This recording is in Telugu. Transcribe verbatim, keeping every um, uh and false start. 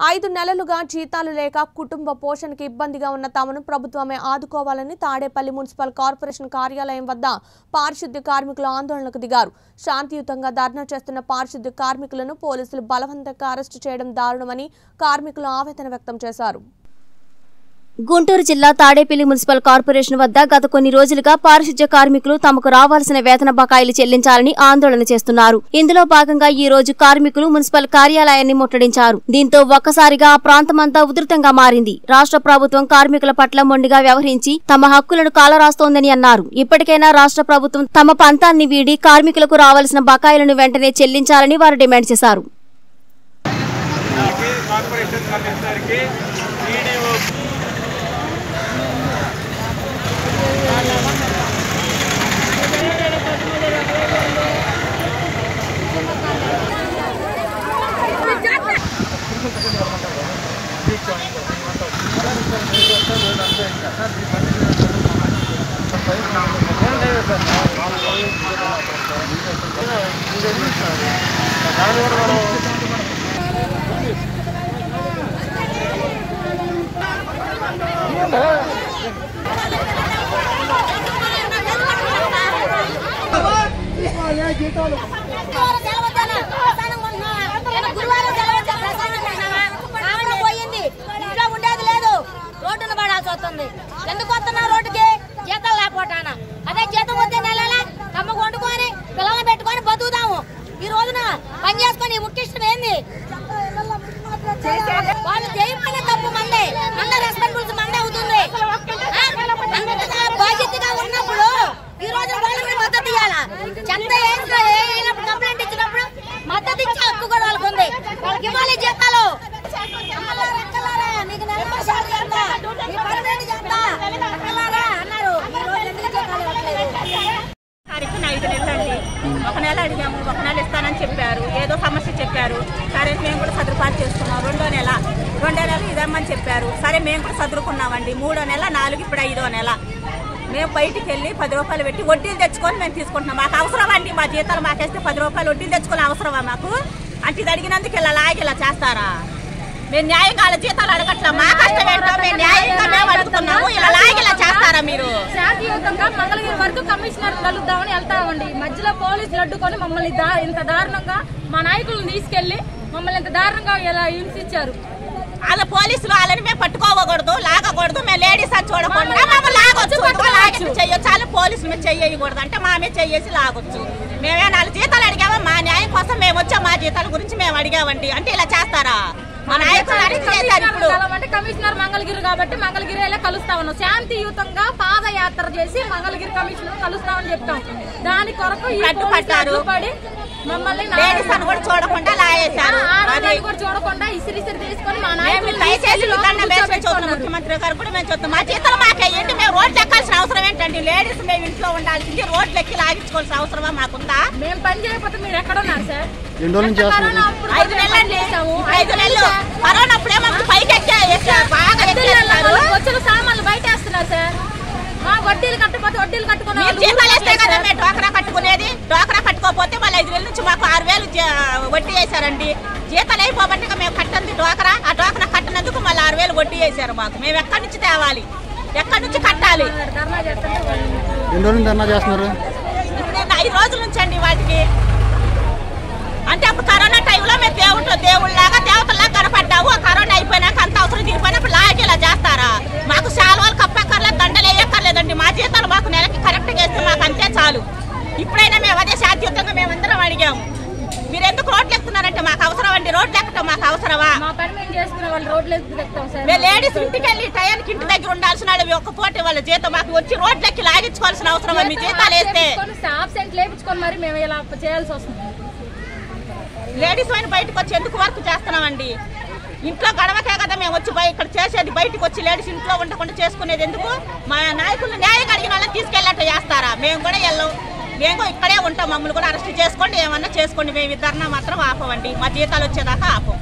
ఐదు నెలలుగా జీతాలు లేక కుటుంబ పోషణకి ఇబ్బందిగా ఉన్న తమను ప్రభుత్వమే ఆదుకోవాలని తాడేపల్లి మున్సిపల్ కార్పొరేషన్ కార్యాలయం వద్ద పారిశుద్ధ్య కార్మికులు ఆందోళనకు దిగారు. శాంతియుతంగా ధర్నా చేస్తున్న పారిశుద్ధ్య కార్మికులను పోలీసులు బలవంతంగా అరెస్టు చేయడం దారుణమని కార్మికులు ఆవేదన వ్యక్తం చేశారు. గుంటూరు జిల్లా తాడేపల్లి మున్సిపల్ కార్పొరేషన్ వద్ద గత కొన్ని రోజులుగా పారిశుద్ధ్య కార్మికులు తమకు రావాల్సిన వేతన బకాయిలు చెల్లించాలని ఆందోళన చేస్తున్నారు. ఇందులో భాగంగా ఈ రోజు కార్మికులు మున్సిపల్ కార్యాలయాన్ని ముట్టడించారు. దీంతో ఒక్కసారిగా ఆ ప్రాంతమంతా ఉధృతంగా మారింది. రాష్ట్ర ప్రభుత్వం కార్మికుల పట్ల మొండిగా వ్యవహరించి తమ హక్కులను కాలరాస్తోందని అన్నారు. ఇప్పటికైనా రాష్ట్ర ప్రభుత్వం తమ పంతాన్ని వీడి కార్మికులకు రావాల్సిన బకాయిలను వెంటనే చెల్లించాలని వారు డిమాండ్ చేశారు. ఎందుకు వస్తున్నా రోడ్డుకి జీతాలు లేకపోతానా అదే జీతం వస్తే నెలలా కమ్మ వండుకొని పిల్లల్ని పెట్టుకొని బతుకుతాము. ఈ రోజున పని చేసుకొని ముఖ్యష్టం ఏంది? వాళ్ళు చేయమనే తప్పు మందే, అంత రెస్పాన్సిబిలిటీ మందే అవుతుంది. బాధ్యతగా ఉన్నప్పుడు ఈ రోజు వాళ్ళకి మద్దతు ఇవ్వాలా? చెత్త అయినప్పుడు కంప్లైంట్ ఇచ్చినప్పుడు మద్దతు ఇచ్చే హక్కు కూడా వాళ్ళకు ఉంది. వాళ్ళకి ఇవ్వాలి జీతాలు. నీకు నెల ఐదు నెలలండి. ఒక నెల అడిగాము, ఒక నెల ఇస్తానని చెప్పారు. ఏదో సమస్య చెప్పారు. సరే మేము కూడా సదుపాటు చేసుకున్నాం. రెండో నెల రెండో నెల ఇదమ్మని చెప్పారు. సరే మేము కూడా చదువుకున్నామండి. మూడో నెల నాలుగు ఇప్పుడు ఐదో నెల మేము బయటికి వెళ్ళి పది రూపాయలు పెట్టి వడ్డీలు తెచ్చుకొని మేము తీసుకుంటున్నాం. మాకు అవసరమా అండి? మా జీతాలు మాకేస్తే పది రూపాయలు వడ్డీలు తెచ్చుకోవాలి అవసరమా మాకు? అంటే ఇది అడిగినందుకు ఇలా లాగి ఇలా చేస్తారా? మేము న్యాయంగా వాళ్ళ జీతాలు అడగట్లా. మా కష్టం ఏంటో మేము న్యాయంగా మేము అడుగుతున్నాము. ఇలా లాగి ఇలా చేస్తారా మీరు? శాంతియుతంగా మంగళగిరి వరకు కమిషనర్ కలుద్దామని వెళ్తామండి. మధ్యలో పోలీసులు అడ్డుకొని మమ్మల్ని ఇంత దారుణంగా మా నాయకులను తీసుకెళ్లి మమ్మల్ని ఇంత దారుణంగా ఇలా హింసించారు. వాళ్ళ పోలీసులు వాళ్ళని మేము పట్టుకోకూడదు, లాగకూడదు. మేము లేడీస్ అని చూడకూడదు. లాగొచ్చు, చెయ్యొచ్చు. వాళ్ళ పోలీసులు మేము చెయ్యకూడదు అంటే మా మీద చెయ్యేసి లాగొచ్చు. మేమే నాలుగు జీతాలు అడిగామా? మా న్యాయం కోసం మేము వచ్చాం. మా జీతాల గురించి మేము అడిగామండి. అంటే ఇలా చేస్తారా? మా నాయకులు అంటే కమిషనర్ మంగళగిరి కాబట్టి మంగళగిరి వెళ్ళి కలుస్తా ఉన్నాం. శాంతియుతంగా పాదయాత్ర చేసి మంగళగిరి కమిషనర్ కలుస్తామని చెప్తాం. దాని కొరకు పడి మమ్మల్ని కూడా చూడకుండా లాగేశారు. కూడా చూడకుండా ఇసిరి ఇసిరి తీసుకొని మా నాయకులు ముఖ్యమంత్రి గారు కూడా మేము చూస్తాం. మా జీతాలు మాకేయండి. మేము రోడ్లు ఎక్కాల్సిన అవసరం ఏంటండి? లేడీస్ మేము ఇంట్లో ఉండాల్సింది, రోడ్లు ఎక్కి లాగించుకోవాల్సిన అవసరమా మాకుందా? మేము పని చేయకపోతే మీరు ఎక్కడ ఉన్నారు సార్? ఐదు నెలలండి. ఐదు నెలలు కరోనా అప్పుడే మాకు పైకి వచ్చిన సామాన్లు బయట వేస్తున్నారు సార్. మా వడ్డీలు కట్టకపోతే వడ్డీలు కట్టుకుని జీతాలు వేస్తే కదా మేము డోకరా కట్టుకునేది. డోకరా కట్టుకోకపోతే మళ్ళీ ఐదు వేల నుంచి మాకు ఆరు వేలు వడ్డీ వేశారండి. జీతాలు అయిపోబట్టి మేము కట్టండి డోకరా. ఆ డోకరా కట్టినందుకు మళ్ళీ ఆరు వేలు వడ్డీ వేశారు మాకు. మేము ఎక్కడి నుంచి తేవాలి? ఎక్కడి నుంచి కట్టాలి? ఇప్పుడు ఐదు రోజుల నుంచి అండి వాటికి. అంటే అప్పుడు కరోనా టైంలో మేము దేవుళ్ళు దేవుళ్ళలాగా దేవతల్లాగా కనపడ్డాము. కరోనా అయిపోయినాక అంత అవసరం తీరిపోయినప్పుడు లాగి ఇలా చేస్తారా? మాకు శాలువాలు కప్పక్కర్లేదు, దండలు వేయక్కర్లేదండి. మా జీతాలు మాకు నెలకి కరెక్ట్గా వేస్తే మాకు అంతే చాలు. ఇప్పుడైనా మేము అదే శాంతియుతంగా మేమందరం అడిగాము. మీరు ఎందుకు రోడ్లు ఎక్కుతున్నారంటే మాకు అవసరం అండి. రోడ్లు ఎక్కటం మాకు అవసరమా? మేము లేడీస్ ఇంటికి వెళ్ళి టయానికి ఇంటి దగ్గర ఉండాల్సిన వాళ్ళు ఒక్క పూట వాళ్ళ జీతం మాకు వచ్చి రోడ్లు ఎక్కి లాగించుకోవాల్సిన అవసరం మీ జీతాలు వేస్తే మరి మేము ఇలా చేయాల్సి వస్తుంది. లేడీస్ పైన బయటకు వచ్చి ఎందుకు వర్క్ చేస్తున్నామండి? ఇంట్లో గడవకే కదా మేము వచ్చి ఇక్కడ చేసేది. బయటకు వచ్చి లేడీస్ ఇంట్లో ఉండకుండా చేసుకునేది ఎందుకు? మా నాయకులు న్యాయం అడిగిన వాళ్ళని తీసుకెళ్ళట్టు చేస్తారా? మేము కూడా వెళ్ళాం. మేము ఇక్కడే ఉంటాం. మమ్మల్ని కూడా అరెస్ట్ చేసుకోండి, ఏమన్నా చేసుకోండి. మేము ఇద్దరిన మాత్రం ఆపమండి. మా జీతాలు వచ్చేదాకా ఆపం.